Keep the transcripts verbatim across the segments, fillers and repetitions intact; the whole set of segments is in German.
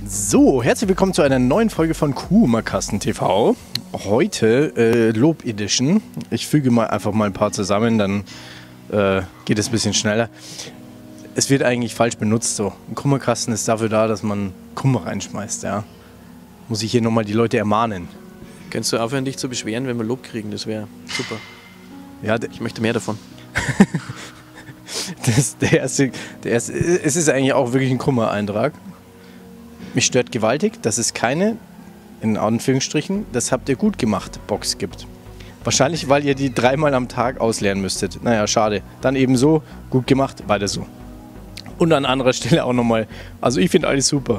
So, herzlich willkommen zu einer neuen Folge von Kummerkasten T V. Heute äh, Lob Edition. Ich füge mal einfach mal ein paar zusammen, dann äh, geht es ein bisschen schneller. Es wird eigentlich falsch benutzt so. Ein Kummerkasten ist dafür da, dass man Kummer reinschmeißt, ja. Muss ich hier nochmal die Leute ermahnen. Könntest du aufhören, dich zu beschweren, wenn wir Lob kriegen? Das wäre super. Ja, ich möchte mehr davon. das, der erste, der erste, es ist eigentlich auch wirklich ein Kummereintrag. Mich stört gewaltig, dass es keine, in Anführungsstrichen, das habt ihr gut gemacht, Box gibt. Wahrscheinlich, weil ihr die dreimal am Tag ausleeren müsstet. Naja, schade. Dann eben so, gut gemacht, weiter so. Und an anderer Stelle auch nochmal, also ich finde alles super.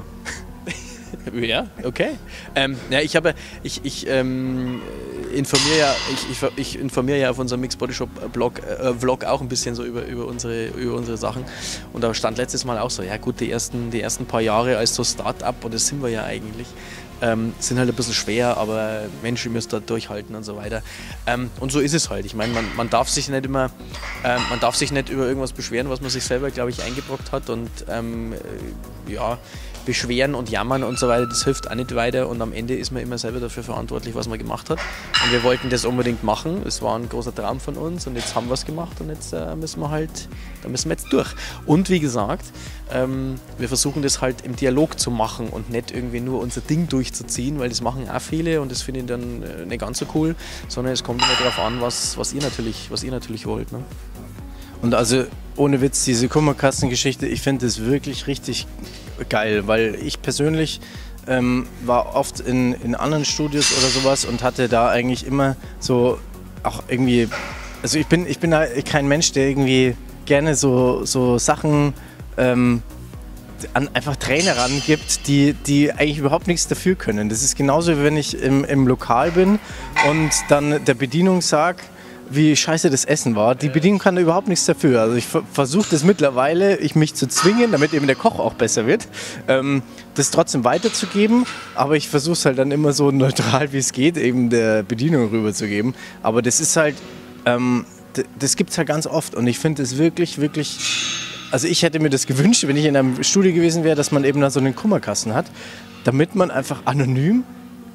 Ja, okay. Ähm, ja, ich habe, ich, ich ähm, informiere ja, ich, ich, ich informiere ja auf unserem Mixed Body Shop Blog, äh, Vlog auch ein bisschen so über, über, unsere, über unsere Sachen. Und da stand letztes Mal auch so, ja gut, die ersten, die ersten paar Jahre als so Start-up, und das sind wir ja eigentlich, ähm, sind halt ein bisschen schwer, aber Mensch, ihr müsst da durchhalten und so weiter. Ähm, und so ist es halt. Ich meine, man, man darf sich nicht immer, ähm, man darf sich nicht über irgendwas beschweren, was man sich selber, glaube ich, eingebrockt hat. Und ähm, äh, ja, beschweren und jammern und so weiter, das hilft auch nicht weiter, und am Ende ist man immer selber dafür verantwortlich, was man gemacht hat. Und wir wollten das unbedingt machen, es war ein großer Traum von uns, und jetzt haben wir es gemacht, und jetzt äh, müssen wir halt, da müssen wir jetzt durch. Und wie gesagt, ähm, wir versuchen das halt im Dialog zu machen und nicht irgendwie nur unser Ding durchzuziehen, weil das machen auch viele und das finde ich dann äh, nicht ganz so cool, sondern es kommt immer darauf an, was, was, ihr, natürlich, was ihr natürlich wollt. Ne? Und also ohne Witz, diese Kummerkastengeschichte, ich finde das wirklich richtig geil, weil ich persönlich ähm, war oft in, in anderen Studios oder sowas und hatte da eigentlich immer so auch irgendwie, also ich bin, ich bin da kein Mensch, der irgendwie gerne so, so Sachen ähm, an einfach Trainer rangibt, die, die eigentlich überhaupt nichts dafür können. Das ist genauso, wie wenn ich im, im Lokal bin und dann der Bedienung sage, wie scheiße das Essen war. Die Bedienung kann da überhaupt nichts dafür. Also ich versuche das mittlerweile, ich mich zu zwingen, damit eben der Koch auch besser wird, ähm, das trotzdem weiterzugeben, aber ich versuche es halt dann immer so neutral wie es geht, eben der Bedienung rüberzugeben. Aber das ist halt, ähm, das gibt es halt ganz oft, und ich finde es wirklich, wirklich, also ich hätte mir das gewünscht, wenn ich in einem Studio gewesen wäre, dass man eben da so einen Kummerkasten hat, damit man einfach anonym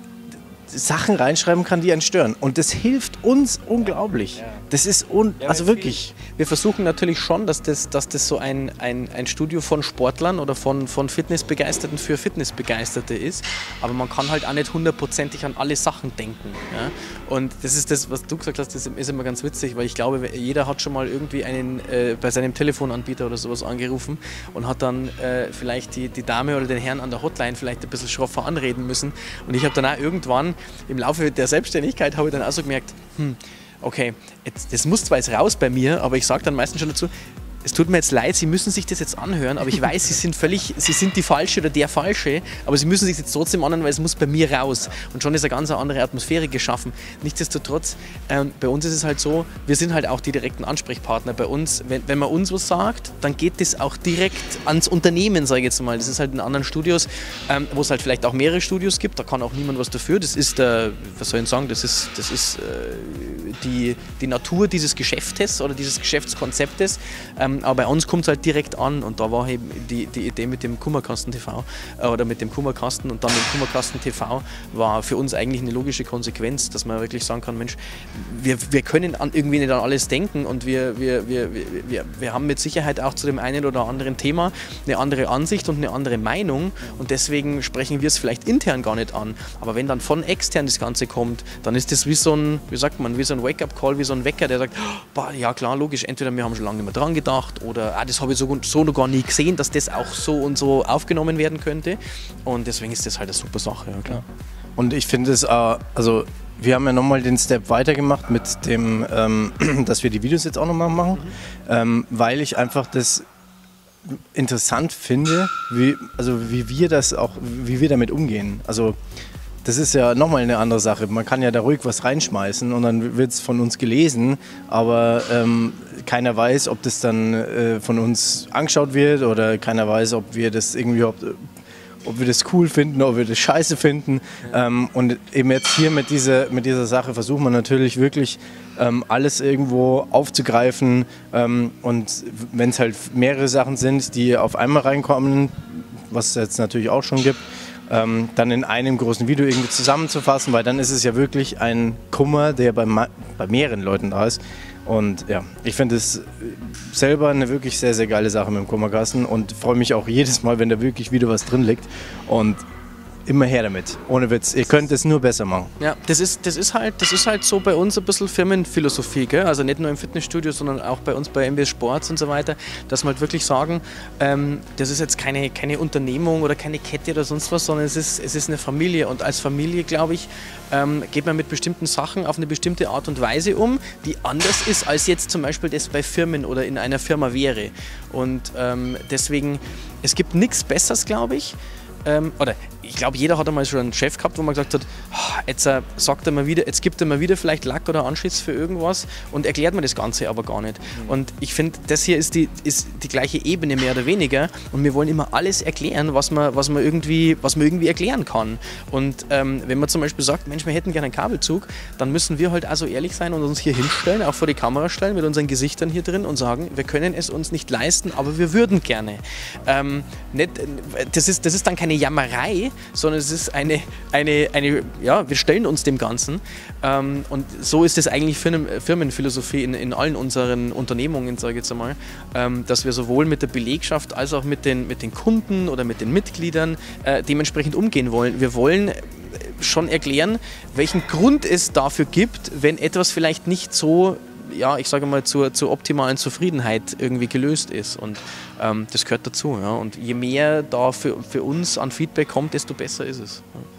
Sachen reinschreiben kann, die einen stören. Und das hilft uns unglaublich. Das ist, un ja, also wirklich. Wir versuchen natürlich schon, dass das, dass das so ein, ein, ein Studio von Sportlern oder von, von Fitnessbegeisterten für Fitnessbegeisterte ist. Aber man kann halt auch nicht hundertprozentig an alle Sachen denken. Ja? Und das ist das, was du gesagt hast, das ist immer ganz witzig, weil ich glaube, jeder hat schon mal irgendwie einen äh, bei seinem Telefonanbieter oder sowas angerufen und hat dann äh, vielleicht die, die Dame oder den Herrn an der Hotline vielleicht ein bisschen schroffer anreden müssen. Und ich habe dann auch irgendwann im Laufe der Selbstständigkeit habe ich dann auch so gemerkt, hm, okay, jetzt, das muss zwar jetzt raus bei mir, aber ich sage dann meistens schon dazu, es tut mir jetzt leid, Sie müssen sich das jetzt anhören, aber ich weiß, Sie sind völlig, Sie sind die Falsche oder der Falsche, aber Sie müssen sich das jetzt trotzdem anhören, weil es muss bei mir raus. Und schon ist eine ganz andere Atmosphäre geschaffen. Nichtsdestotrotz, ähm, bei uns ist es halt so, wir sind halt auch die direkten Ansprechpartner. Bei uns, wenn, wenn man uns was sagt, dann geht das auch direkt ans Unternehmen, sage ich jetzt mal. Das ist halt in anderen Studios, ähm, wo es halt vielleicht auch mehrere Studios gibt, da kann auch niemand was dafür. Das ist, äh, was soll ich sagen, das ist, das ist äh, die, die Natur dieses Geschäftes oder dieses Geschäftskonzeptes. Ähm, aber bei uns kommt es halt direkt an, und da war eben die, die Idee mit dem Kummerkasten T V äh, oder mit dem Kummerkasten und dann dem Kummerkasten T V war für uns eigentlich eine logische Konsequenz, dass man wirklich sagen kann, Mensch, wir, wir können an, irgendwie nicht an alles denken, und wir, wir, wir, wir, wir haben mit Sicherheit auch zu dem einen oder anderen Thema eine andere Ansicht und eine andere Meinung, und deswegen sprechen wir es vielleicht intern gar nicht an. Aber wenn dann von extern das Ganze kommt, dann ist das wie so ein, wie sagt man, wie so ein Wake-up-Call, wie so ein Wecker, der sagt, boah, ja klar, logisch, entweder wir haben schon lange nicht mehr dran gedacht, oder ah, das habe ich so, so noch gar nie gesehen, dass das auch so und so aufgenommen werden könnte, und deswegen ist das halt eine super Sache, ja klar. Und ich finde es, äh, also wir haben ja nochmal den Step weitergemacht mit dem, ähm, dass wir die Videos jetzt auch nochmal machen, mhm. ähm, weil ich einfach das interessant finde, wie, also wie wir das auch, wie wir damit umgehen. Also das ist ja nochmal eine andere Sache. Man kann ja da ruhig was reinschmeißen und dann wird es von uns gelesen, aber ähm, keiner weiß, ob das dann äh, von uns angeschaut wird, oder keiner weiß, ob wir das irgendwie, ob, ob wir das cool finden, ob wir das scheiße finden. Ähm, und eben jetzt hier mit dieser, mit dieser Sache versucht man natürlich wirklich ähm, alles irgendwo aufzugreifen. Ähm, und wenn es halt mehrere Sachen sind, die auf einmal reinkommen, was es jetzt natürlich auch schon gibt, ähm, dann in einem großen Video irgendwie zusammenzufassen, weil dann ist es ja wirklich ein Kummer, der bei, bei mehreren Leuten da ist. Und ja, ich finde es selber eine wirklich sehr, sehr geile Sache mit dem Kummerkasten und freue mich auch jedes Mal, wenn da wirklich wieder was drin liegt. Und immer her damit, ohne Witz. Ihr könnt es nur besser machen. Ja, das ist, das ist, halt, das ist halt so bei uns ein bisschen Firmenphilosophie, gell? Also nicht nur im Fitnessstudio, sondern auch bei uns bei M B S Sports und so weiter, dass wir halt wirklich sagen, ähm, das ist jetzt keine, keine Unternehmung oder keine Kette oder sonst was, sondern es ist, es ist eine Familie und als Familie, glaube ich, ähm, geht man mit bestimmten Sachen auf eine bestimmte Art und Weise um, die anders ist, als jetzt zum Beispiel das bei Firmen oder in einer Firma wäre. Und ähm, deswegen, es gibt nichts Besseres, glaube ich, Ähm, oder ich glaube, jeder hat einmal schon einen Chef gehabt, wo man gesagt hat, oh, jetzt äh, sagt er mal wieder, jetzt gibt er mal wieder vielleicht Lack oder Anschiss für irgendwas und erklärt mir das Ganze aber gar nicht. Mhm. Und ich finde, das hier ist die, ist die gleiche Ebene mehr oder weniger und wir wollen immer alles erklären, was man, was man, irgendwie, was man irgendwie erklären kann. Und ähm, wenn man zum Beispiel sagt, Mensch, wir hätten gerne einen Kabelzug, dann müssen wir halt also ehrlich sein und uns hier hinstellen, auch vor die Kamera stellen mit unseren Gesichtern hier drin und sagen, wir können es uns nicht leisten, aber wir würden gerne. Ähm, nicht, das, ist, das ist dann keine Jammerei, sondern es ist eine, eine, eine ja, wir stellen uns dem Ganzen. Ähm, und so ist es eigentlich für eine Firmenphilosophie in, in allen unseren Unternehmungen, sage ich jetzt einmal, ähm, dass wir sowohl mit der Belegschaft als auch mit den, mit den Kunden oder mit den Mitgliedern äh, dementsprechend umgehen wollen. Wir wollen schon erklären, welchen Grund es dafür gibt, wenn etwas vielleicht nicht so, ja, ich sage mal, zur, zur optimalen Zufriedenheit irgendwie gelöst ist. Und ähm, das gehört dazu. Ja. Und je mehr da für, für uns an Feedback kommt, desto besser ist es. Ja.